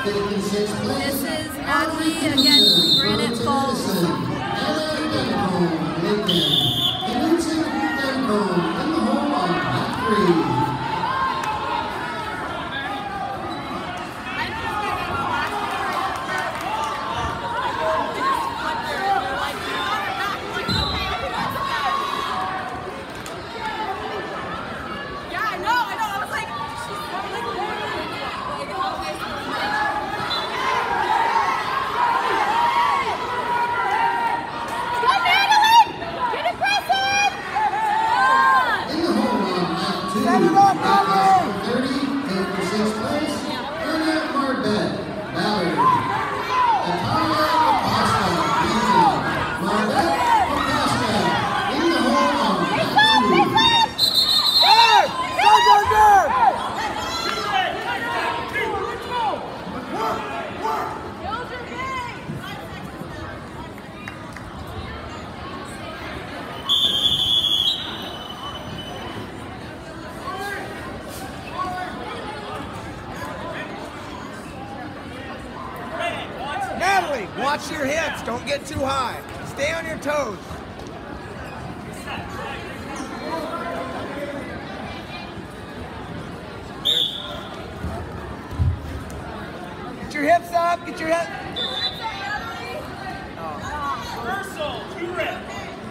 This is Natalie against Granite Falls. Natalie, watch your hips. Don't get too high. Stay on your toes. Get your hips up. Get your hips. Reversal. 2 reps.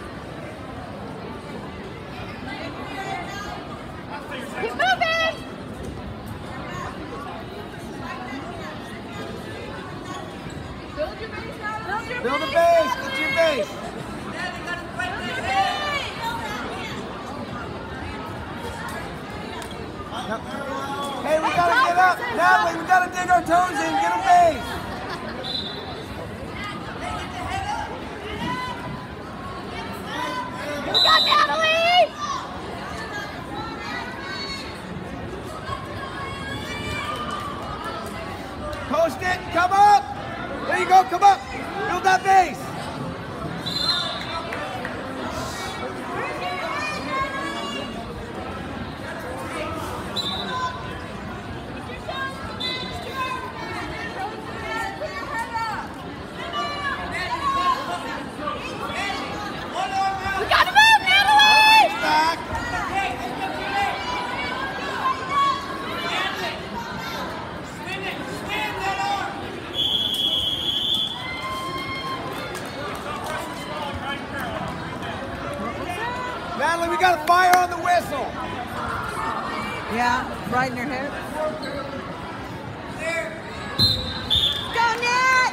Keep moving! Build your base, Natalie. Build a base. Get your base. Hey, we gotta get up. Natalie, we gotta dig our toes in. Get a base. Here we go, Natalie! Post it. Come up. There you go. Come up. Build that base. We gotta move, Natalie! Back. Natalie, we got a fire on the whistle. Yeah, right in your head. Go, Nat!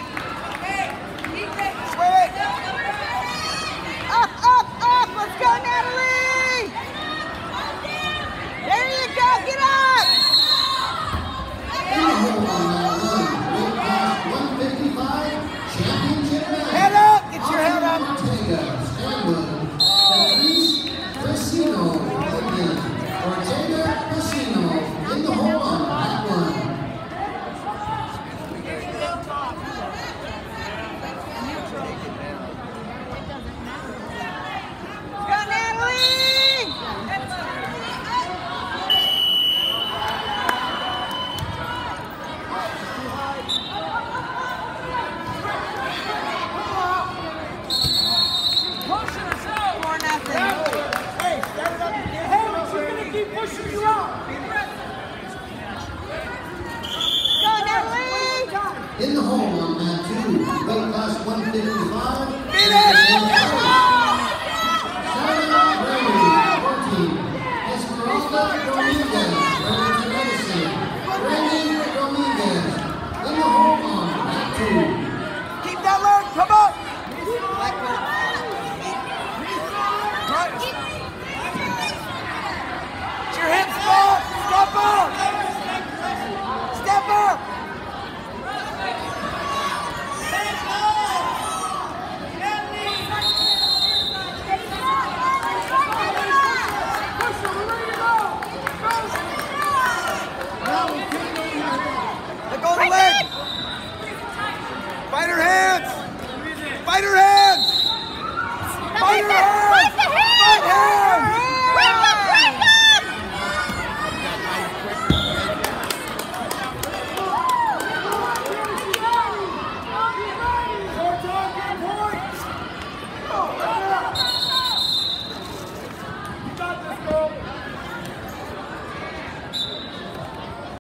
Swing it. Up, up, up! Let's go, Natalie! There you go, get up! Head up. Get your head up. Go, Natalie! Pushing us out. 4-0. Hey, stand up. Hey, we're going to keep pushing you out. Go, Natalie! In the hole.